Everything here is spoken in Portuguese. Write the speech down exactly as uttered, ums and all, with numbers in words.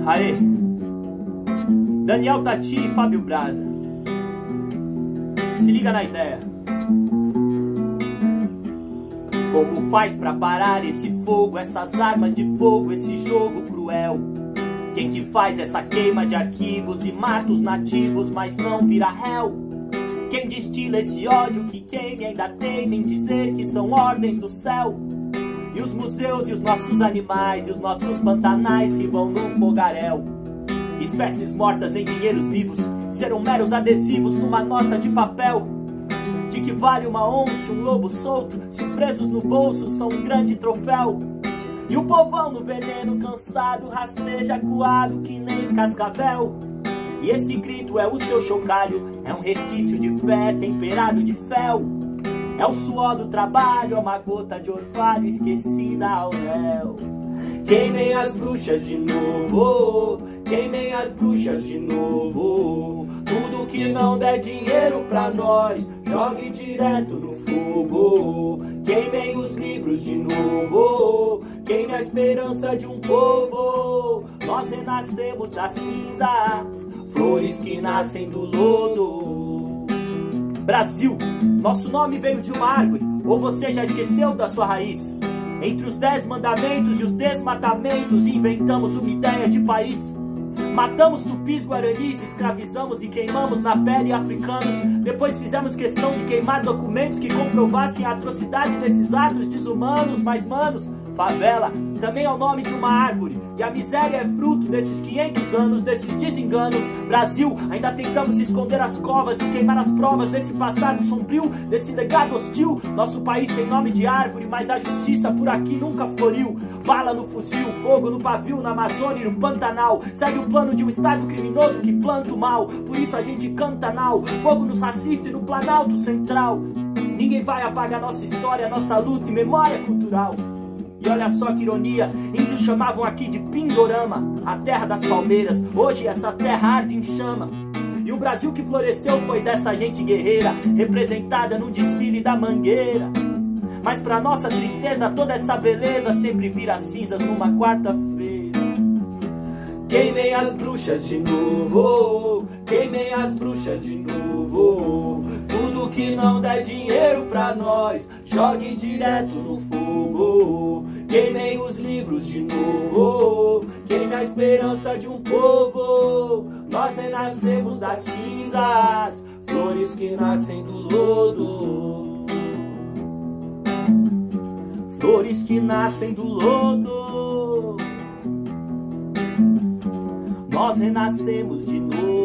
Aê! Daniel Tati e Fábio Braza. Se liga na ideia. Como faz pra parar esse fogo, essas armas de fogo, esse jogo cruel? Quem que faz essa queima de arquivos e mata os nativos, mas não vira réu? Quem destila esse ódio que queima e ainda teima em dizer que são ordens do céu? E os museus e os nossos animais e os nossos pantanais se vão no fogaréu. Espécies mortas em dinheiros vivos serão meros adesivos numa nota de papel. De que vale uma onça, um lobo solto, se presos no bolso são um grande troféu. E o povão no veneno cansado rasteja acuado que nem cascavel. E esse grito é o seu chocalho, é um resquício de fé temperado de fel. É o suor do trabalho, é uma gota de orvalho esquecida ao léu. Queimem as bruxas de novo, queimem as bruxas de novo. Tudo que não der dinheiro pra nós, jogue direto no fogo. Queimem os livros de novo, queime a esperança de um povo. Nós renascemos das cinzas, flores que nascem do lodo. Brasil, nosso nome veio de uma árvore, ou você já esqueceu da sua raiz? Entre os dez mandamentos e os desmatamentos inventamos uma ideia de país. Matamos tupis, guaranis, escravizamos e queimamos na pele africanos. Depois fizemos questão de queimar documentos que comprovassem a atrocidade desses atos desumanos. Mas manos, favela também é o nome de uma árvore, e a miséria é fruto desses quinhentos anos, desses desenganos. Brasil, ainda tentamos esconder as covas e queimar as provas desse passado sombrio, desse legado hostil. Nosso país tem nome de árvore, mas a justiça por aqui nunca floriu. Bala no fuzil, fogo no pavio, na Amazônia e no Pantanal. Segue o plano de um estado criminoso que planta o mal. Por isso a gente canta nau, fogo nos racistas e no Planalto Central. Ninguém vai apagar nossa história, nossa luta e memória cultural. E olha só que ironia, índios chamavam aqui de Pindorama, a terra das palmeiras. Hoje essa terra arde em chama. E o Brasil que floresceu foi dessa gente guerreira, representada num desfile da Mangueira. Mas pra nossa tristeza toda essa beleza sempre vira cinzas numa quarta-feira. Queimem as bruxas de novo, queimem as bruxas de novo. Tudo que não der dinheiro pra nós, jogue direto no fogo. Queimem os livros de novo, queime a esperança de um povo. Nós renascemos das cinzas, flores que nascem do lodo. Flores que nascem do lodo. Nós renascemos de novo.